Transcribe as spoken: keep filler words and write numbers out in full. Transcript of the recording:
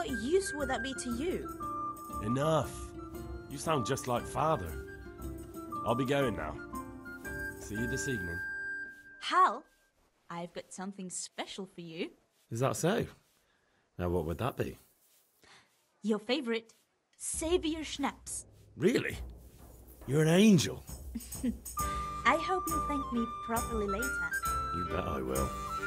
what use would that be to you? Enough. You sound just like Father. I'll be going now. See you this evening. Hal, I've got something special for you. Is that so? Now, what would that be? Your favourite Saviour Schnapps. Really? You're an angel. I hope you'll thank me properly later. You bet I will.